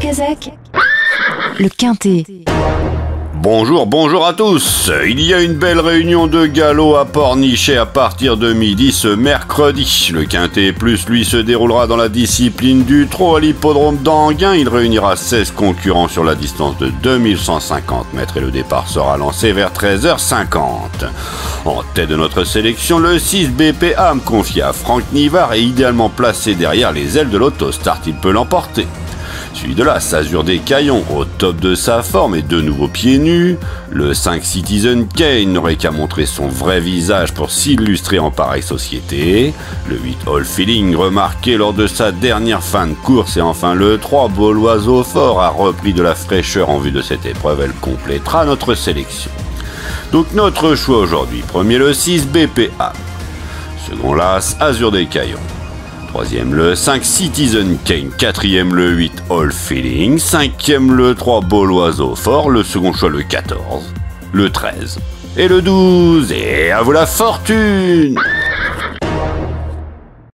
Kazakh, le Quintet. Bonjour à tous. Il y a une belle réunion de galop à Pornichet à partir de midi ce mercredi. Le Quintet Plus, lui, se déroulera dans la discipline du trot à l'hippodrome d'Anguin. Il réunira 16 concurrents sur la distance de 2150 mètres et le départ sera lancé vers 13h50. En tête de notre sélection, le 6 BP Am, confié à Franck Nivard et idéalement placé derrière les ailes de l'Autostart. Il peut l'emporter. Suivi de l'As Azur des Caillons, au top de sa forme et de nouveau pieds nus. Le 5 Citizen Kane n'aurait qu'à montrer son vrai visage pour s'illustrer en pareille société. Le 8 All Feeling, remarqué lors de sa dernière fin de course. Et enfin le 3 Beau Oiseau Fort a repris de la fraîcheur en vue de cette épreuve. Elle complétera notre sélection. Donc notre choix aujourd'hui. Premier le 6 BPA. Second l'As Azur des Caillons. Troisième le 5 Citizen Kane, quatrième le 8 All Feeling, cinquième le 3 Beau Oiseau Fort, le second choix le 14, le 13 et le 12. Et à vous la fortune!